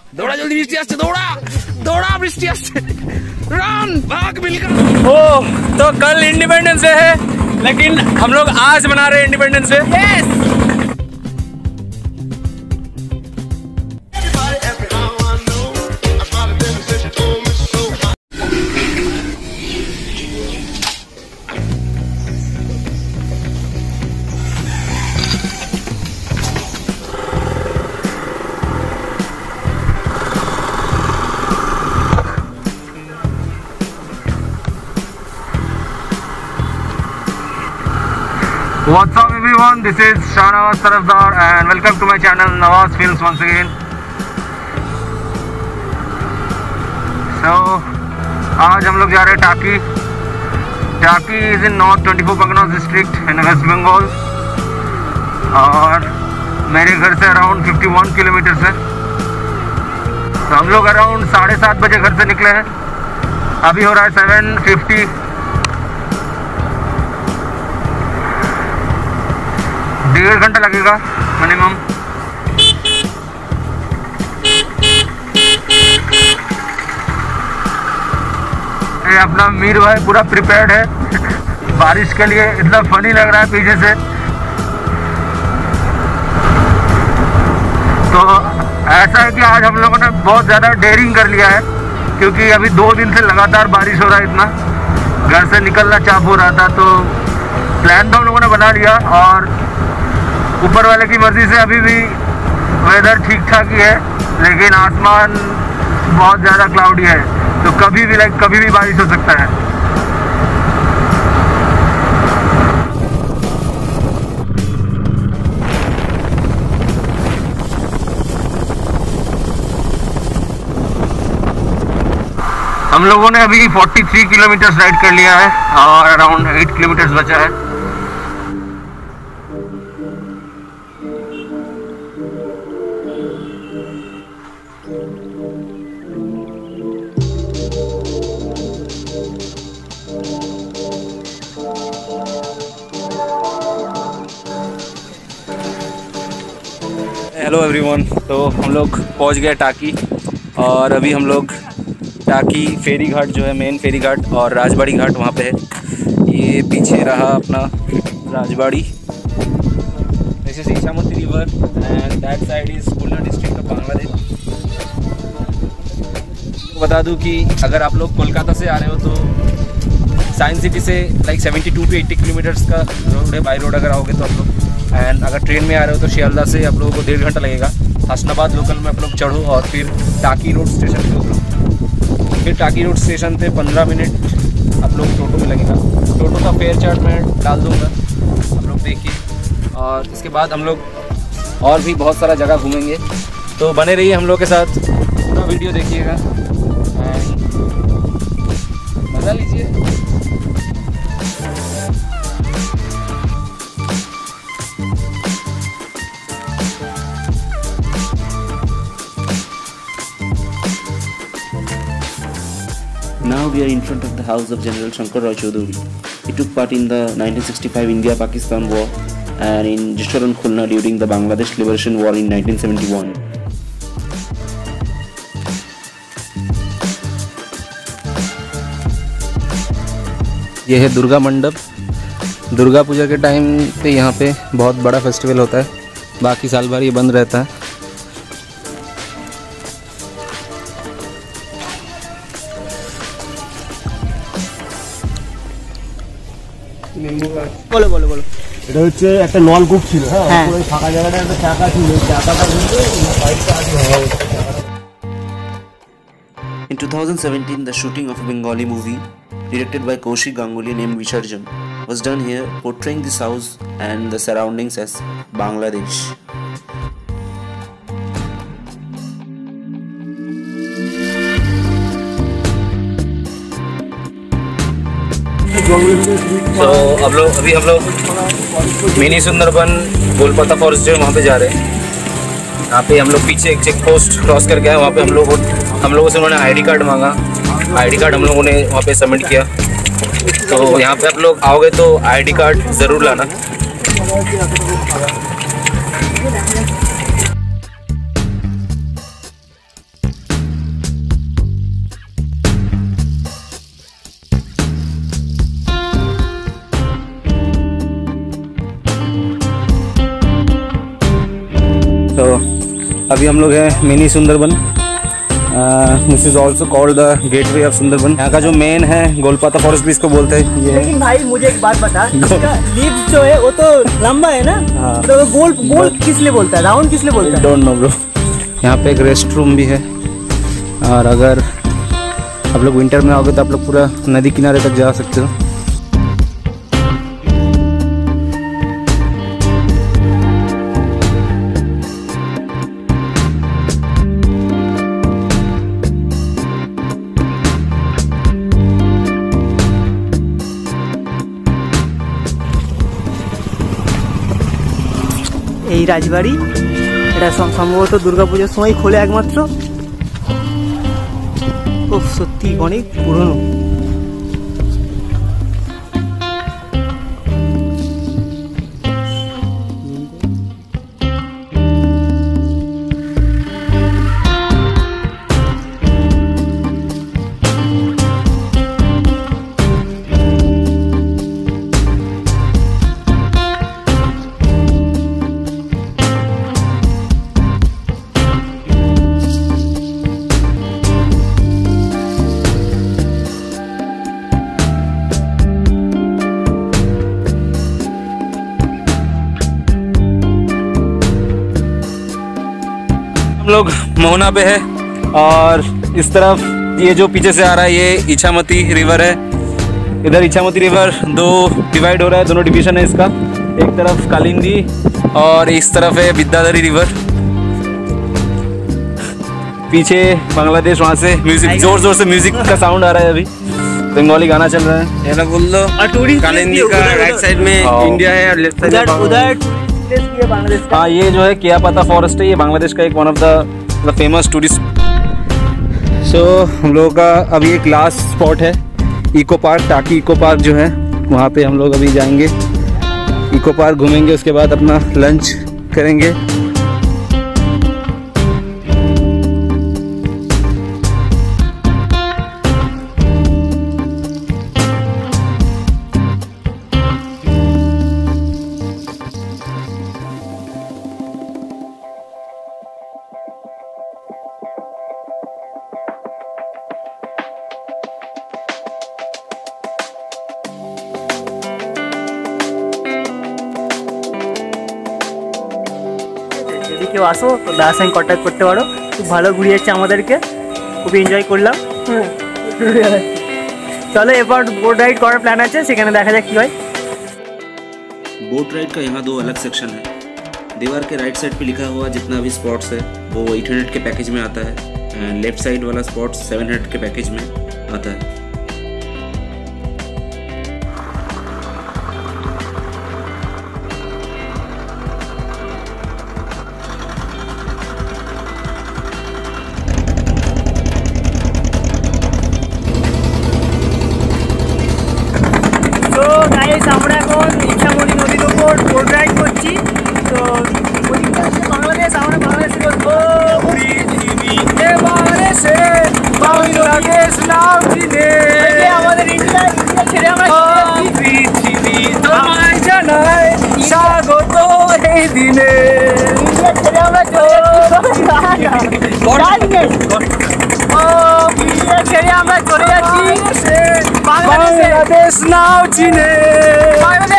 दौड़ा जल्दी, बृष्टि आस्ते, दौड़ा बृष्टि आस्ते, रन भाग मिलकर। ओ तो कल इंडिपेंडेंस डे है, लेकिन हम लोग आज मना रहे हैं independence day. Yes. What's up everyone, this is Shahnawaz Tarafdar and welcome to my channel Nawaz Films once again. So, आज हम लोग जा रहे हैं टाकी। टाकी is in North 24 Parganas district in West Bengal और मेरे घर से अराउंड 51 किलोमीटर है। तो हम लोग अराउंड 7:30 बजे घर से निकले हैं। अभी हो रहा है 7:50। 1.5 घंटा लगेगा मिनिमम। ये अपना मीर भाई पूरा प्रिपेयर्ड है बारिश के लिए। इतना फनी लग रहा है पीछे से। तो ऐसा है कि आज हम लोगों ने बहुत ज़्यादा डेयरिंग कर लिया है, क्योंकि अभी 2 दिन से लगातार बारिश हो रहा है। इतना घर से निकलना चाप हो रहा था, तो प्लान तो हम लोगों ने बना लिया और ऊपर वाले की मर्जी से अभी भी वेदर ठीक ठाक ही है, लेकिन आसमान बहुत ज़्यादा क्लाउडी है, तो कभी भी बारिश हो सकता है। हम लोगों ने अभी 43 किलोमीटर राइड कर लिया है और अराउंड 8 किलोमीटर बचा है। हेलो एवरीवन, तो हम लोग पहुंच गए टाकी और अभी हम लोग टाकी फेरी घाट जो है, मेन फेरी घाट और राजबाड़ी घाट वहाँ पे है। ये पीछे रहा अपना Rajbari, this is Ichamati river and that side is Khulna district of Bangladesh. बता दूं कि अगर आप लोग कोलकाता से आ रहे हो तो साइंस सिटी से लाइक 72 to 80 किलोमीटर्स का रोड है, बाई रोड अगर आओगे तो आप लोग। एंड अगर ट्रेन में आ रहे हो तो शियालदा से आप लोगों को 1.5 घंटा लगेगा। हसनाबाद लोकल में आप लोग चढ़ो और फिर टाकी रोड स्टेशन पे उतरो। फिर टाकी रोड स्टेशन पे 15 मिनट आप लोग टोटो में लगेगा। टोटो का फेयर चार्ट मैं डाल दूँगा, आप लोग देखिए। और इसके बाद हम लोग और भी बहुत सारा जगह घूमेंगे, तो बने रहिए हम लोग के साथ, पूरा वीडियो देखिएगा एंड मज़ा लीजिए। Now we are in front of the house of General Shankar Rao Chaudhuri. He took part in the 1965 India-Pakistan War and in Jishwaran Khulna during the Bangladesh Liberation War in 1971. ये है दुर्गा मंडप। दुर्गा पूजा के time पे यहाँ पे बहुत बड़ा festival होता है, बाकी साल भर ये बंद रहता है। बोलो बोलो बोलो। এটা হচ্ছে একটা নলকূপ ছিল, হ্যাঁ, পুরো ফাঁকা জায়গাটা একটা চাকা ছিল, চাকাটা কিন্তু বাইকটা আগে হওয়া উচিত। In 2017, the shooting of a Bengali movie directed by Kaushik Ganguly named Visarjan was done here, portraying this house and the surroundings as Bangladesh. तो अभी हम लोग मिनी सुंदरबन गोलपता फॉरेस्ट जो है वहाँ पे जा रहे हैं। यहाँ पे हम लोग पीछे एक चेक पोस्ट क्रॉस करके आए, वहाँ पे हम लोगों से उन्होंने आईडी कार्ड मांगा। आईडी कार्ड हम लोगों ने वहाँ पे सबमिट किया। तो यहाँ पे आप लोग आओगे तो आईडी कार्ड ज़रूर लाना। अभी हम लोग हैं mini Sundarban. This is also called the gateway of Sundarban. यहाँ का जो मेन है गोलपाता फॉरेस्ट भी इसको बोलते हैं। ये लेकिन भाई मुझे एक बात बता, इसका लीफ जो है वो तो लंबा है ना, हाँ। तो गोल गोल किस लिए बोलता है, राउंड किस लिए बोलता है? Don't know bro. यहाँ पे एक रेस्ट रूम भी है, और अगर आप लोग विंटर में आओगे तो आप लोग पूरा नदी किनारे तक जा सकते हो। এই রাজবাড়ি, এটা সম্ভবত দুর্গাপূজার সময় খোলে একমাত্র। খুব সত্যি অনেক পুরনো। हम लोग मोहना पे है, और इस तरफ ये जो पीछे से आ रहा है ये इछामती रिवर है। इधर इछामती रिवर दो डिवाइड हो रहा है, दोनों डिवीजन है इसका। एक तरफ कालिंदी और इस तरफ है विद्याधरी रिवर। पीछे बांग्लादेश, वहाँ से म्यूजिक, जोर जोर से म्यूजिक का साउंड आ रहा है। अभी बंगाली गाना चल रहा है। ये बोल दो, कालिंदी का राइट साइड में इंडिया है और लेफ्ट साइड में उधर बांग्लादेश का। हाँ, ये जो है केयापाता फॉरेस्ट है, ये बांग्लादेश का एक one of the famous tourist. So हम लोगों का अभी एक लास्ट स्पॉट है eco park, Taki eco park जो है, वहाँ पे हम लोग अभी जाएंगे, इको पार्क घूमेंगे, उसके बाद अपना लंच करेंगे। যদি কেউ আসো তো দাদার সঙ্গে কন্ট্যাক্ট করতে পারো। খুব ভালো ঘুরিয়েছে আমাদেরকে, খুবই এনজয় করলাম। চলো এরপর বোট রাইড করার প্ল্যান আছে, সেখানে দেখা যাক কি হয়। बोट राइड का यहाँ 2 अलग सेक्शन है। दीवार के राइट साइड पे लिखा हुआ जितना भी स्पॉट्स है वो 800 के पैकेज में आता है, एंड लेफ्ट साइड वाला स्पॉट 700 के पैकेज में आता है। তো গাইস আমরা এখন ইছামতি নদীর উপর বোট রাইড করছি। তো ওদিকটা হচ্ছে বাংলাদেশ, আমরা বাংলাদেশে বলবো পৃথিবীতে বাংলাদেশে বাংলাদেশ নাম চিনে আমাদের ইন্ডিয়া ছেড়ে আমরা পৃথিবী তোমায় জানাই স্বাগত এই দিনে। ইন্ডিয়া ছেড়ে আমরা চলে যাচ্ছি বাংলাদেশ নাও চিনে।